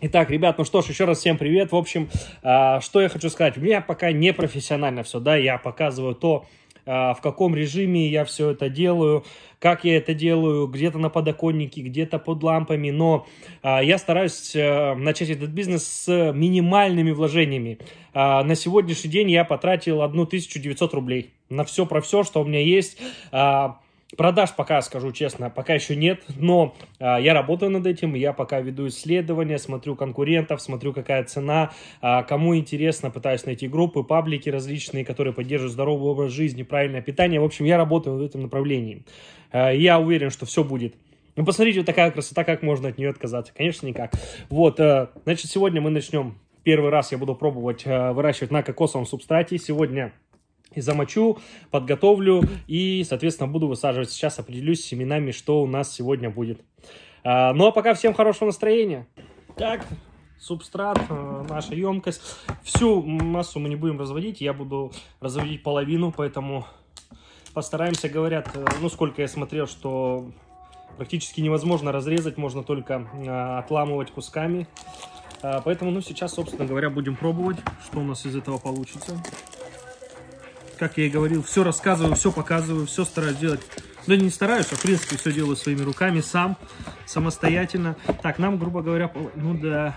Итак, ребят, ну что ж, еще раз всем привет. В общем, что я хочу сказать. У меня пока не профессионально все, да, я показываю то, в каком режиме я все это делаю, как я это делаю, где-то на подоконнике, где-то под лампами, но я стараюсь начать этот бизнес с минимальными вложениями. На сегодняшний день я потратил 1900 рублей на все про все, что у меня есть. Продаж пока, скажу честно, пока еще нет, но я работаю над этим, я пока веду исследования, смотрю конкурентов, смотрю, какая цена, кому интересно, пытаюсь найти группы, паблики различные, которые поддерживают здоровый образ жизни, правильное питание. В общем, я работаю в этом направлении. Я уверен, что все будет. Ну, посмотрите, вот такая красота, как можно от нее отказаться? Конечно, никак. Вот, значит, сегодня мы начнем. Первый раз я буду пробовать выращивать на кокосовом субстрате. Сегодня и замочу, подготовлю и, соответственно, буду высаживать. Сейчас определюсь с семенами, что у нас сегодня будет. Ну, а пока всем хорошего настроения. Так, субстрат, наша емкость. Всю массу мы не будем разводить, я буду разводить половину, поэтому постараемся, говорят, ну, сколько я смотрел, что практически невозможно разрезать, можно только отламывать кусками. Поэтому, ну, сейчас, собственно говоря, будем пробовать, что у нас из этого получится. Как я и говорил, все рассказываю, все показываю, все стараюсь делать. Да не стараюсь, а в принципе все делаю своими руками, сам, самостоятельно. Так, нам, грубо говоря, ну да,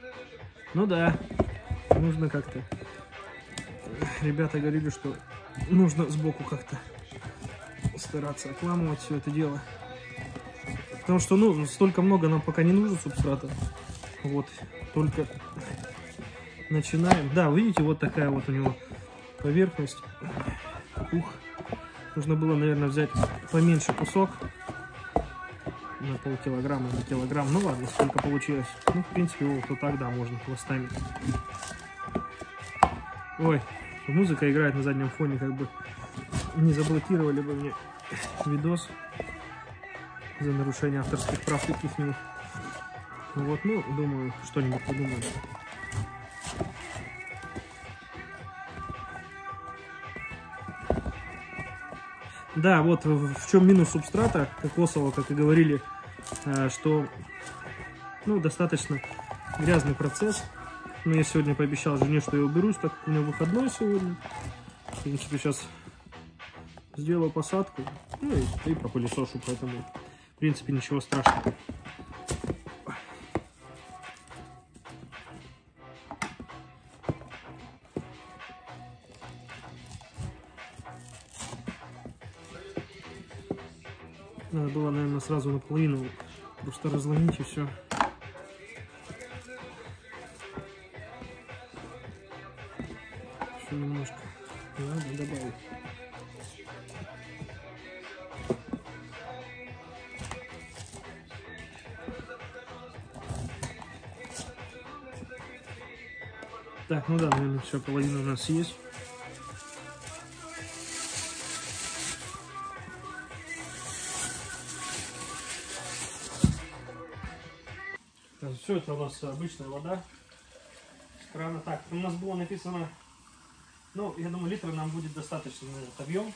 нужно как-то. Ребята говорили, что нужно сбоку как-то стараться отламывать все это дело. Потому что, ну, столько много нам пока не нужно субстрата. Вот, только начинаем. Да, видите, вот такая вот у него поверхность. Ух, нужно было, наверное, взять поменьше кусок. На полкилограмма, на килограмм. Ну ладно, сколько получилось. Ну, в принципе, вот так, да, можно хвостами. Ой, музыка играет на заднем фоне, как бы не заблокировали бы мне видос за нарушение авторских прав каких-нибудь. Вот, ну, думаю, что-нибудь придумаем. Да, вот в чем минус субстрата кокосового, как и говорили, что, ну, достаточно грязный процесс. Но я сегодня пообещал жене, что я уберусь, так как у меня выходной сегодня. В принципе, сейчас сделаю посадку, ну и пропылесошу, поэтому, в принципе, ничего страшного. Надо было, наверное, сразу наполовину просто разломить и все. Еще немножко. Надо добавить. Так, ну да, наверное, все, половина у нас есть. Все, это у нас обычная вода с крана. Так, у нас было написано, ну, я думаю, литра нам будет достаточно на этот объем.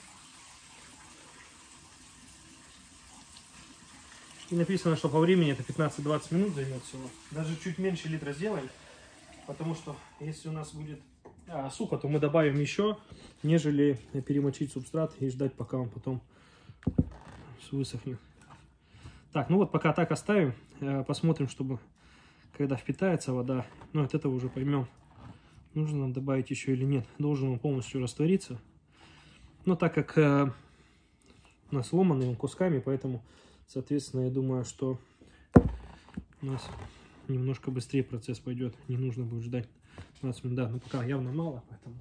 И написано, что по времени это 15-20 минут займет всего. Даже чуть меньше литра сделаем, потому что если у нас будет сухо, то мы добавим еще, нежели перемочить субстрат и ждать, пока он потом высохнет. Так, ну вот пока так оставим, посмотрим, чтобы когда впитается вода, ну от этого уже поймем, нужно нам добавить еще или нет. Должен он полностью раствориться. Но так как у нас ломанный он кусками, поэтому, соответственно, я думаю, что у нас немножко быстрее процесс пойдет. Не нужно будет ждать 20 минут. Да, но пока явно мало, поэтому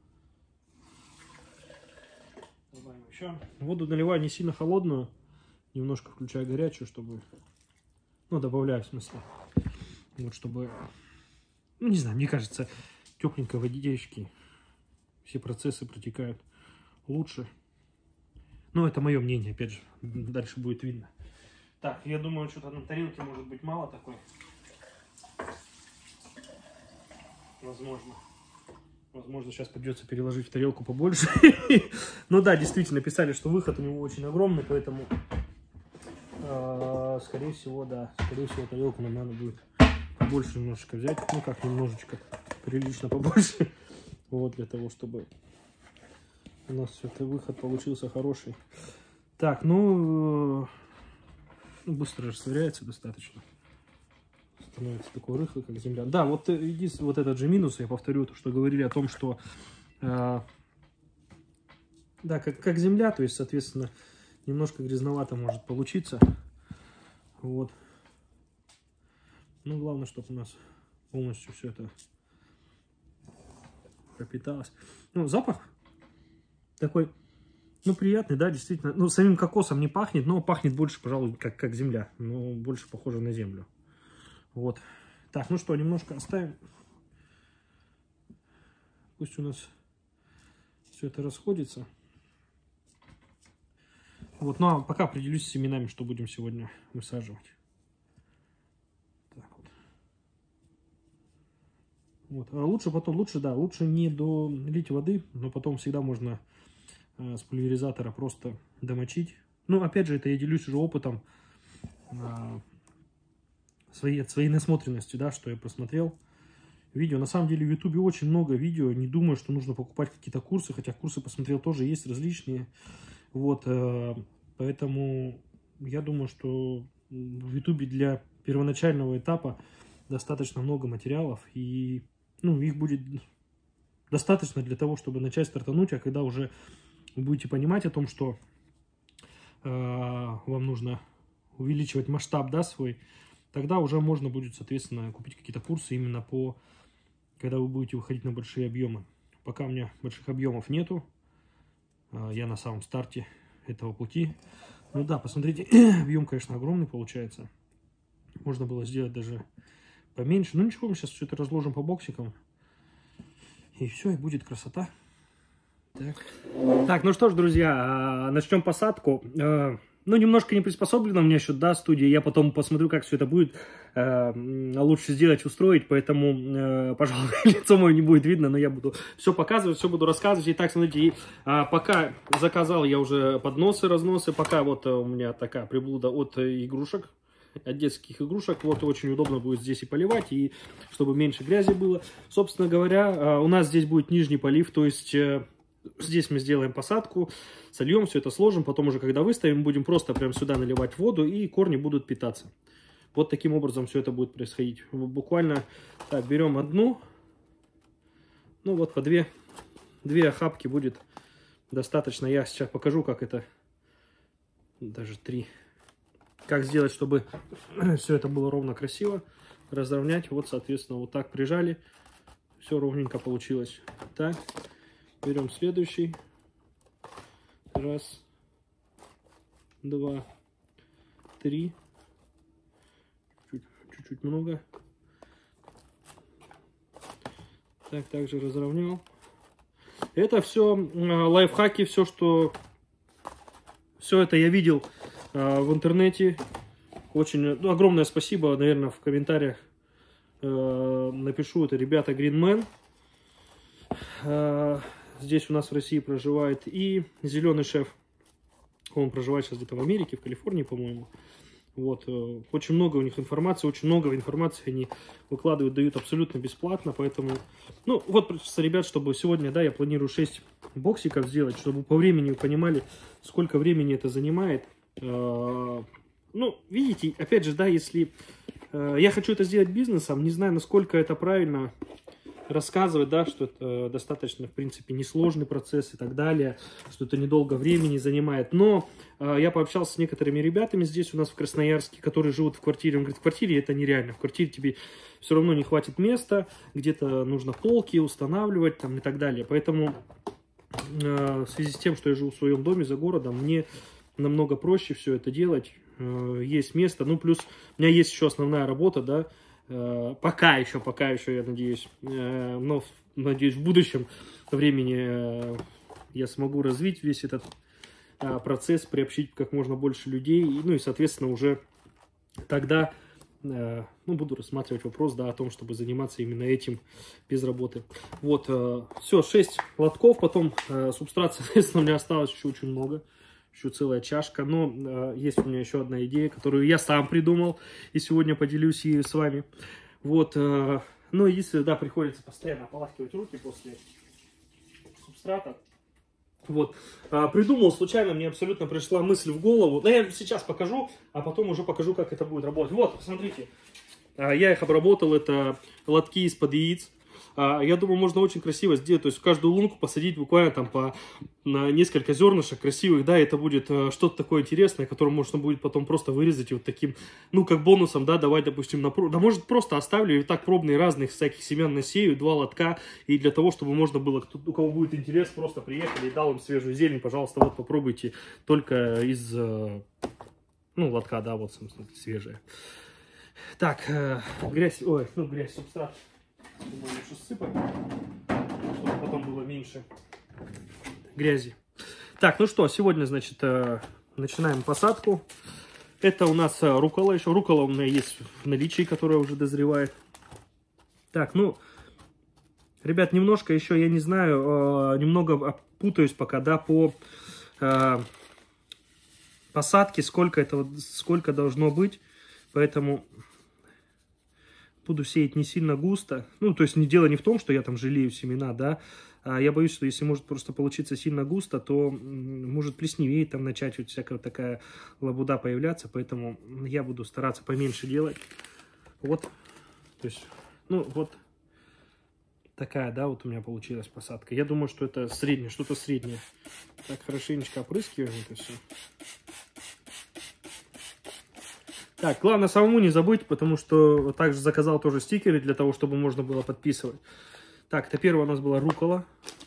добавим еще. Воду наливаю не сильно холодную, немножко включаю горячую, чтобы, ну, добавляю в смысле. Вот, чтобы, ну, не знаю, мне кажется, тепленькой водички, все процессы протекают лучше. Но это мое мнение, опять же, дальше будет видно. Так, я думаю, что-то на тарелке может быть мало такой. Возможно, сейчас придется переложить в тарелку побольше. Ну да, действительно, писали, что выход у него очень огромный, поэтому, скорее всего, да, скорее всего, тарелку нам надо будет побольше немножечко взять. Ну как немножечко, прилично побольше. Вот для того, чтобы у нас все это выход получился хороший. Так, ну быстро растворяется достаточно. Становится такой рыхлый, как земля. Да, вот единственный вот этот же минус, я повторю то, что говорили о том, что да, как земля, то есть, соответственно, немножко грязновато может получиться. Вот. Ну, главное, чтобы у нас полностью все это пропиталось. Ну, запах такой, ну, приятный, да, действительно. Ну, самим кокосом не пахнет, но пахнет больше, пожалуй, как земля. Ну, больше похоже на землю. Вот. Так, ну что, немножко оставим. Пусть у нас все это расходится. Вот, ну, а пока определюсь с семенами, что будем сегодня высаживать. Так вот. Вот. А лучше потом, лучше не долить воды, но потом всегда можно с пульверизатора просто домочить. Ну, опять же, это я делюсь уже опытом, своей насмотренностью, да, что я просмотрел. Видео. На самом деле в Ютубе очень много видео. Не думаю, что нужно покупать какие-то курсы, хотя курсы посмотрел тоже есть различные. Вот, поэтому я думаю, что в Ютубе для первоначального этапа достаточно много материалов, и ну, их будет достаточно для того, чтобы начать стартануть, а когда уже вы будете понимать о том, что вам нужно увеличивать масштаб, да, свой, тогда уже можно будет, соответственно, купить какие-то курсы именно по, когда вы будете выходить на большие объемы. Пока у меня больших объемов нету, я на самом старте этого пути. Ну да, посмотрите, объем, конечно, огромный получается. Можно было сделать даже поменьше. Ну ничего, мы сейчас все это разложим по боксикам. И все, и будет красота. Так, ну что ж, друзья, начнем посадку. Ну, немножко не приспособлена у меня еще, да, студия. Я потом посмотрю, как все это будет лучше сделать, устроить. Поэтому, пожалуй, лицо мое не будет видно, но я буду все показывать, все буду рассказывать. Итак, смотрите, пока заказал я уже подносы, разносы. Пока вот у меня такая приблуда от игрушек, от детских игрушек. Вот очень удобно будет здесь и поливать, и чтобы меньше грязи было. Собственно говоря, у нас здесь будет нижний полив, то есть... Здесь мы сделаем посадку, сольем, все это сложим, потом уже когда выставим, будем просто прям сюда наливать воду, и корни будут питаться. Вот таким образом все это будет происходить. Буквально так, берем одну, ну вот по две охапки будет достаточно. Я сейчас покажу, как это, даже 3, как сделать, чтобы все это было ровно красиво, разровнять. Вот, соответственно, вот так прижали, все ровненько получилось. Так. Берем следующий. Раз, 2, 3. Чуть-чуть много. Так, также разровнял. Это все лайфхаки, все это я видел в интернете. Очень огромное спасибо, наверное, в комментариях напишу. Это ребята Greenman. Здесь у нас в России проживает, и Зеленый шеф. Он проживает сейчас где-то в Америке, в Калифорнии, по-моему. Вот. Очень много у них информации, очень много информации они выкладывают, дают абсолютно бесплатно. Поэтому, ну, вот, просто, ребят, чтобы сегодня, да, я планирую 6 боксиков сделать, чтобы по времени вы понимали, сколько времени это занимает. Ну, видите, опять же, да, если я хочу это сделать бизнесом, не знаю, насколько это правильно рассказывать, да, что это достаточно, в принципе, несложный процесс и так далее, что это недолго времени занимает. Но я пообщался с некоторыми ребятами здесь у нас в Красноярске, которые живут в квартире. Он говорит, в квартире это нереально, в квартире тебе все равно не хватит места, где-то нужно полки устанавливать там и так далее. Поэтому в связи с тем, что я живу в своем доме за городом, мне намного проще все это делать. Есть место, ну плюс у меня есть еще основная работа, да, пока еще, я надеюсь, но, надеюсь, в будущем времени я смогу развить весь этот процесс, приобщить как можно больше людей, ну и, соответственно, уже тогда, ну, буду рассматривать вопрос, да, о том, чтобы заниматься именно этим без работы. Вот, все, 6 лотков, потом субстрат, соответственно, у меня осталось еще очень много. Еще целая чашка, но есть у меня еще одна идея, которую я сам придумал, и сегодня поделюсь ею с вами. Вот, но если, да, приходится постоянно ополаскивать руки после субстрата. Вот, придумал случайно, мне абсолютно пришла мысль в голову. Но я сейчас покажу, а потом уже покажу, как это будет работать. Вот, посмотрите, я их обработал, это лотки из-под яиц. Я думаю, можно очень красиво сделать, то есть в каждую лунку посадить буквально там по несколько зернышек красивых, да, это будет что-то такое интересное, которое можно будет потом просто вырезать и вот таким, ну, как бонусом, да, давать, допустим, да, может, просто оставлю и так пробные разных всяких семян насею, 2 лотка, и для того, чтобы можно было, у кого будет интерес, просто приехали и дал им свежую зелень, пожалуйста, вот попробуйте только из, ну, лотка, да, вот, собственно, свежая. Так, грязь, ой, ну, грязь, субстрат. Думаю, лучше сыпать, чтобы потом было меньше грязи. Так, ну что, сегодня, значит, начинаем посадку. Это у нас руккола еще. Руккола у меня есть в наличии, которая уже дозревает. Так, ну, ребят, немножко еще, я не знаю, немного путаюсь пока, да, по посадке, сколько должно быть. Поэтому буду сеять не сильно густо. Ну, то есть дело не в том, что я там жалею семена, да. Я боюсь, что если может просто получиться сильно густо, то может плесневеть, там начать вот всякая такая лабуда появляться. Поэтому я буду стараться поменьше делать. Вот. То есть, ну, вот такая, да, вот у меня получилась посадка. Я думаю, что это среднее, что-то среднее. Так, хорошенечко опрыскиваем это все. Так, главное самому не забыть, потому что также заказал тоже стикеры для того, чтобы можно было подписывать. Так, это первая у нас была руккола.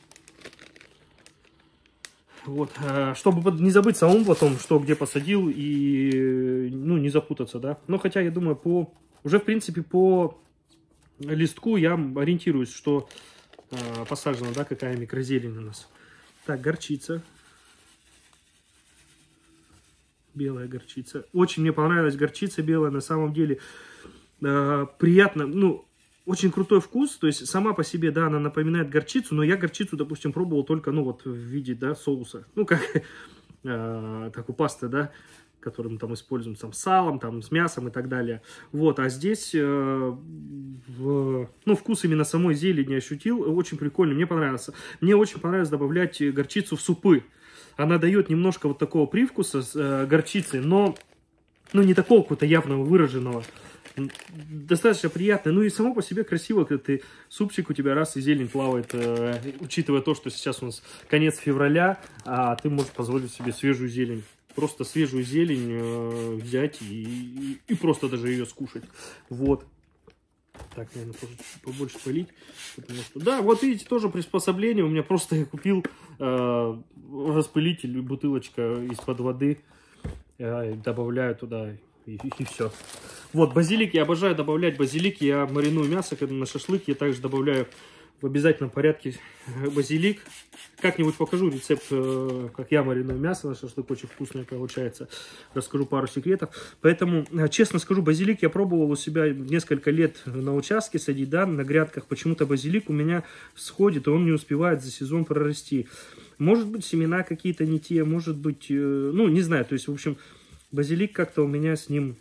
Вот, чтобы не забыть самому потом, что где посадил и, ну, не запутаться, да. Но хотя, я думаю, уже, в принципе, по листку я ориентируюсь, что посажена, да, какая микрозелень у нас. Так, горчица. Белая горчица. Очень мне понравилась горчица белая. На самом деле приятно. Ну, очень крутой вкус. То есть сама по себе, да, она напоминает горчицу. Но я горчицу, допустим, пробовал только, ну, вот в виде, да, соуса. Ну, как такой пасты, да, которую мы там используем там, с салом, там, с мясом и так далее. Вот, а здесь, ну, вкус именно самой зелени ощутил. Очень прикольно, мне понравился. Мне очень понравилось добавлять горчицу в супы. Она дает немножко вот такого привкуса с горчицей, но не такого какого-то явного выраженного. Достаточно приятно. Ну и само по себе красиво, когда ты супчик у тебя раз и зелень плавает. Учитывая то, что сейчас у нас конец февраля, а ты можешь позволить себе свежую зелень. Просто свежую зелень взять и просто даже ее скушать. Вот. Так, наверное, тоже чуть-чуть побольше полить. Потому что, да, вот видите, тоже приспособление. У меня просто я купил распылитель, бутылочка из-под воды. Добавляю туда и все. Вот, базилик. Я обожаю добавлять базилик. Я мариную мясо, когда на шашлык. Я также добавляю в обязательном порядке базилик. Как-нибудь покажу рецепт, как я мариную мясо на шашлык. Очень вкусное получается. Расскажу пару секретов. Поэтому, честно скажу, базилик я пробовал у себя несколько лет на участке садить, да, на грядках. Почему-то базилик у меня всходит, и он не успевает за сезон прорасти. Может быть, семена какие-то не те, может быть, ну, не знаю. То есть, в общем, базилик как-то у меня с ним,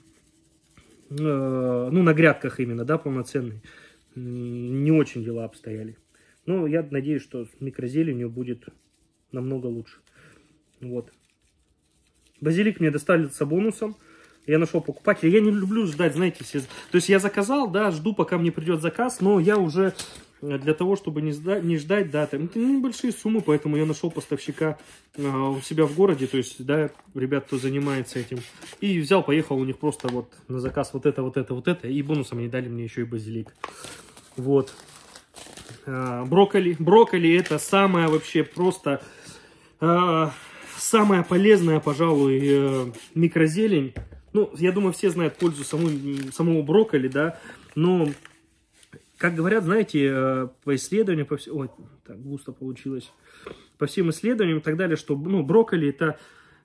ну, на грядках именно, да, полноценный. Не очень дела обстояли. Но я надеюсь, что с микрозеленью будет намного лучше. Вот. Базилик мне доставится бонусом. Я нашел покупателя. Я не люблю ждать, знаете, то есть я заказал, да, жду, пока мне придет заказ, но я уже для того, чтобы не ждать, да, там это небольшие суммы, поэтому я нашел поставщика у себя в городе, то есть, да, ребят, кто занимается этим, и взял, поехал у них просто вот на заказ вот это, и бонусом они дали мне еще и базилик. Вот. Брокколи. Брокколи это самая вообще просто самая полезная, пожалуй, микрозелень. Ну, я думаю, все знают пользу самого брокколи, да, но, как говорят, знаете, по исследованиям, ой, так густо получилось, по всем исследованиям и так далее, что, ну, брокколи это,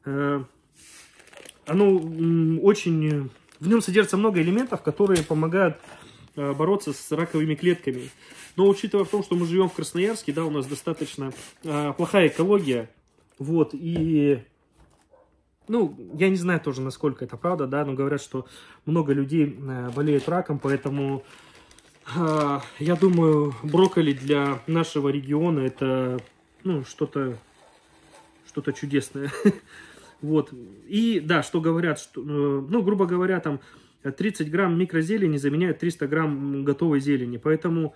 оно очень, в нем содержится много элементов, которые помогают бороться с раковыми клетками. Но учитывая в том, что мы живем в Красноярске, да, у нас достаточно плохая экология, вот, и, ну, я не знаю тоже, насколько это правда, да, но говорят, что много людей болеют раком, поэтому Я думаю, брокколи для нашего региона это, ну, что-то чудесное. Вот. И да, что говорят, что, ну, грубо говоря, там 30 грамм микрозелени заменяют 300 грамм готовой зелени. Поэтому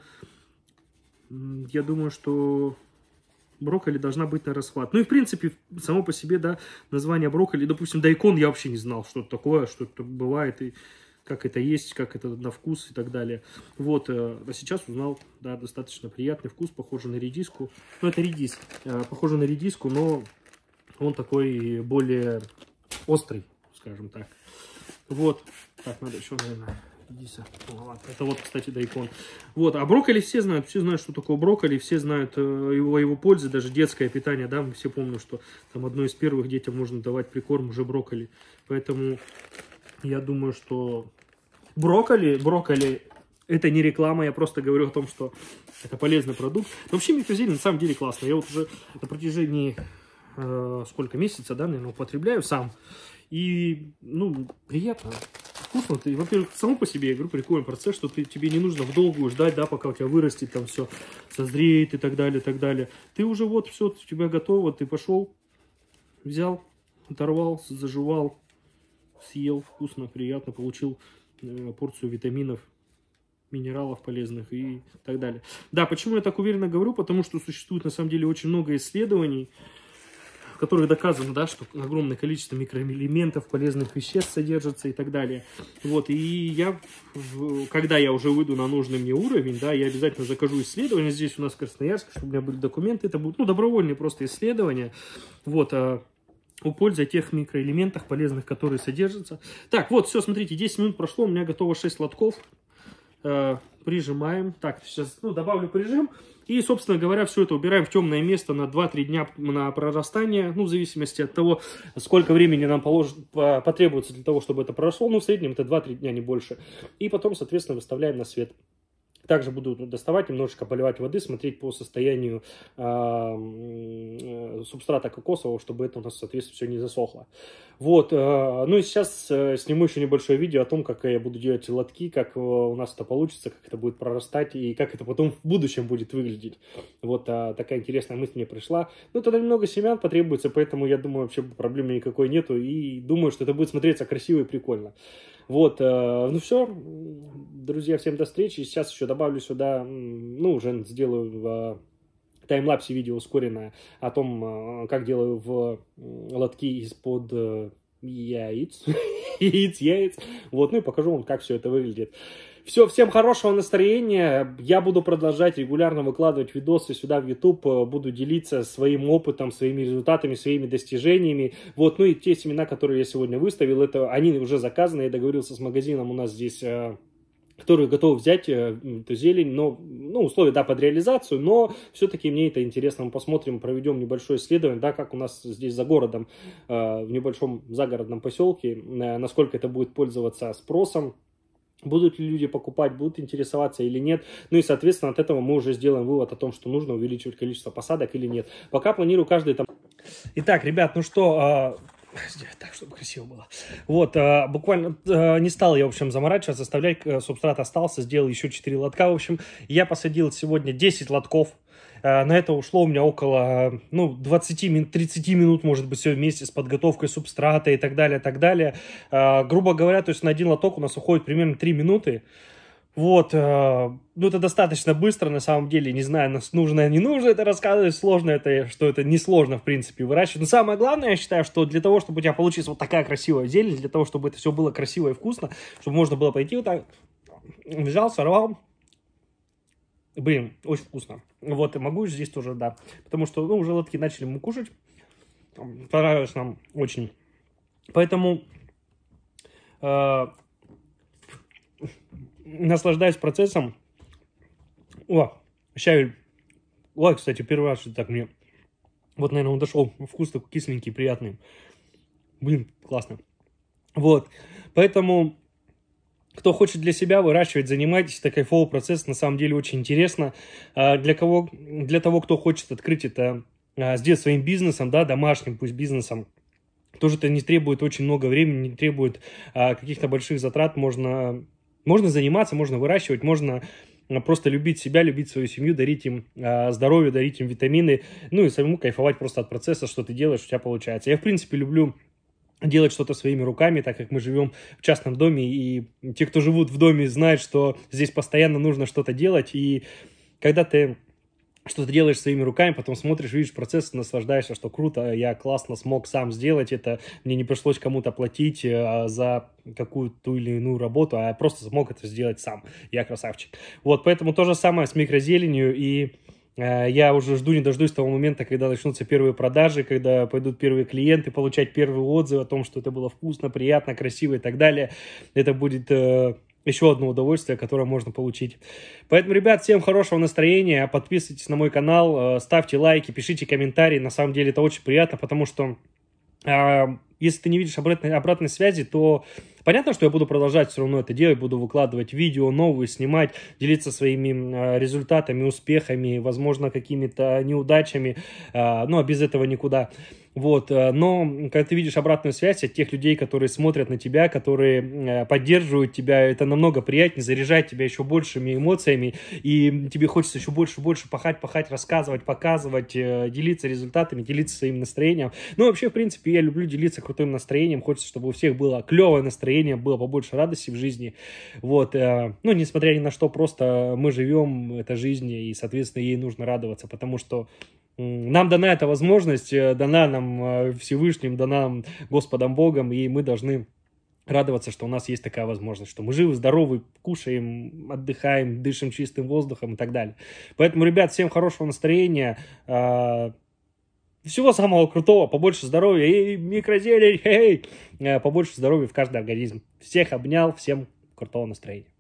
я думаю, что брокколи должна быть на расхват. Ну и в принципе, само по себе, да, название брокколи, допустим, дайкон я вообще не знал, что это такое, что это бывает, и как это есть, как это на вкус и так далее. Вот, а сейчас узнал, да, достаточно приятный вкус, похоже на редиску. Ну, это редис, похоже на редиску, но он такой более острый, скажем так. Вот, так, надо еще, наверное, редиса. Это вот, кстати, дайкон. Вот, а брокколи все знают, что такое брокколи, все знают его пользы, даже детское питание, да, мы все помним, что там одно из первых детям можно давать прикорм уже брокколи. Поэтому я думаю, что брокколи это не реклама, я просто говорю о том, что это полезный продукт. Но вообще микрозелень на самом деле классно. Я вот уже на протяжении сколько месяца, да, наверное, употребляю сам. И, ну, приятно, вкусно. Ты, во-первых, само по себе, я говорю, прикольный процесс, что тебе не нужно вдолгую ждать, да, пока у тебя вырастет, там все созреет и так далее, и так далее. Ты уже вот все, у тебя готово, ты пошел, взял, оторвал, зажевал, съел, вкусно, приятно, получил порцию витаминов, минералов полезных и так далее. Да, почему я так уверенно говорю? Потому что существует на самом деле очень много исследований, в которых доказано, да, что огромное количество микроэлементов, полезных веществ содержится и так далее. Вот, и я, когда я уже выйду на нужный мне уровень, да, я обязательно закажу исследования здесь у нас в Красноярске, чтобы у меня были документы. Это будут, ну, добровольные просто исследования. Вот, о пользе тех микроэлементах полезных, которые содержатся. Так, вот, все, смотрите, 10 минут прошло, у меня готово 6 лотков. Прижимаем. Так, сейчас, ну, добавлю прижим. И, собственно говоря, все это убираем в темное место на 2-3 дня на прорастание. Ну, в зависимости от того, сколько времени нам потребуется для того, чтобы это проросло. Ну, в среднем это 2-3 дня, не больше. И потом, соответственно, выставляем на свет. Также буду доставать, немножечко поливать воды, смотреть по состоянию субстрата кокосового, чтобы это у нас, соответственно, все не засохло. Вот, ну и сейчас сниму еще небольшое видео о том, как я буду делать лотки, как у нас это получится, как это будет прорастать и как это потом в будущем будет выглядеть. Вот такая интересная мысль мне пришла. Ну, тогда немного семян потребуется, поэтому я думаю, вообще проблемы никакой нету и думаю, что это будет смотреться красиво и прикольно. Вот, ну все, друзья, всем до встречи. Сейчас еще добавлю сюда, ну, уже сделаю в таймлапсе видео ускоренное о том, как делаю в лотки из-под яиц. яиц. Вот, ну и покажу вам, как все это выглядит. Все, всем хорошего настроения. Я буду продолжать регулярно выкладывать видосы сюда в YouTube. Буду делиться своим опытом, своими результатами, своими достижениями. Вот, ну и те семена, которые я сегодня выставил, это они уже заказаны. Я договорился с магазином у нас здесь, которые готовы взять эту зелень, но, ну, условия, да, под реализацию, но все-таки мне это интересно. Мы посмотрим, проведем небольшое исследование, да, как у нас здесь за городом, в небольшом загородном поселке, насколько это будет пользоваться спросом. Будут ли люди покупать, будут интересоваться или нет. Ну и, соответственно, от этого мы уже сделаем вывод о том, что нужно увеличивать количество посадок или нет. Пока планирую каждый там... Итак, ребят, ну что... Так, чтобы красиво было. Вот, буквально не стал я, в общем, заморачиваться, оставлять, субстрат остался, сделал еще 4 лотка. В общем, я посадил сегодня 10 лотков. На это ушло у меня около, ну, 20-30 минут, может быть, все вместе с подготовкой субстрата и так далее, так далее. Грубо говоря, то есть на один лоток у нас уходит примерно 3 минуты. Вот, ну, это достаточно быстро, на самом деле, не знаю, нужно, не нужно это рассказывать, сложно это, что это несложно, в принципе, выращивать. Но самое главное, я считаю, что для того, чтобы у тебя получилась вот такая красивая зелень, для того, чтобы это все было красиво и вкусно, чтобы можно было пойти вот так, взял, сорвал. Блин, очень вкусно. Вот, и могу здесь тоже, да. Потому что, ну, уже лотки начали мы кушать. Понравилось нам очень. Поэтому наслаждаюсь процессом. О, щавель. Ой, кстати, первый раз, что так мне... Вот, наверное, он дошел. Вкус такой кисленький, приятный. Блин, классно. Вот, поэтому... Кто хочет для себя выращивать, занимайтесь, это кайфовый процесс, на самом деле очень интересно. Для того, кто хочет открыть это, сделать своим бизнесом, да, домашним пусть бизнесом, тоже это не требует очень много времени, не требует каких-то больших затрат, можно заниматься, можно выращивать, можно просто любить себя, любить свою семью, дарить им здоровье, дарить им витамины, ну и самому кайфовать просто от процесса, что ты делаешь, у тебя получается. Я, в принципе, люблю делать что-то своими руками, так как мы живем в частном доме, и те, кто живут в доме, знают, что здесь постоянно нужно что-то делать, и когда ты что-то делаешь своими руками, потом смотришь, видишь процесс, наслаждаешься, что круто, я классно смог сам сделать это, мне не пришлось кому-то платить за какую-то или иную работу, а я просто смог это сделать сам, я красавчик. Вот, поэтому то же самое с микрозеленью, и я уже жду не дождусь того момента, когда начнутся первые продажи, когда пойдут первые клиенты, получать первые отзывы о том, что это было вкусно, приятно, красиво и так далее. Это будет еще одно удовольствие, которое можно получить. Поэтому, ребят, всем хорошего настроения, подписывайтесь на мой канал, ставьте лайки, пишите комментарии. На самом деле это очень приятно, потому что если ты не видишь обратной связи, то понятно, что я буду продолжать все равно это делать, буду выкладывать видео новые, снимать, делиться своими результатами, успехами, возможно, какими-то неудачами, но без этого никуда. Вот, но когда ты видишь обратную связь от тех людей, которые смотрят на тебя, которые поддерживают тебя, это намного приятнее, заряжает тебя еще большими эмоциями, и тебе хочется еще больше и больше пахать, рассказывать, показывать, делиться результатами, делиться своим настроением. Ну, вообще, в принципе, я люблю делиться крутым настроением, хочется, чтобы у всех было клевое настроение, было побольше радости в жизни. Вот, ну, несмотря ни на что, просто мы живем, это жизнь, и, соответственно, ей нужно радоваться, потому что нам дана эта возможность, дана нам Всевышним, дана нам Господом Богом, и мы должны радоваться, что у нас есть такая возможность, что мы живы, здоровы, кушаем, отдыхаем, дышим чистым воздухом и так далее. Поэтому, ребят, всем хорошего настроения, всего самого крутого, побольше здоровья и микрозелень, побольше здоровья в каждый организм. Всех обнял, всем крутого настроения.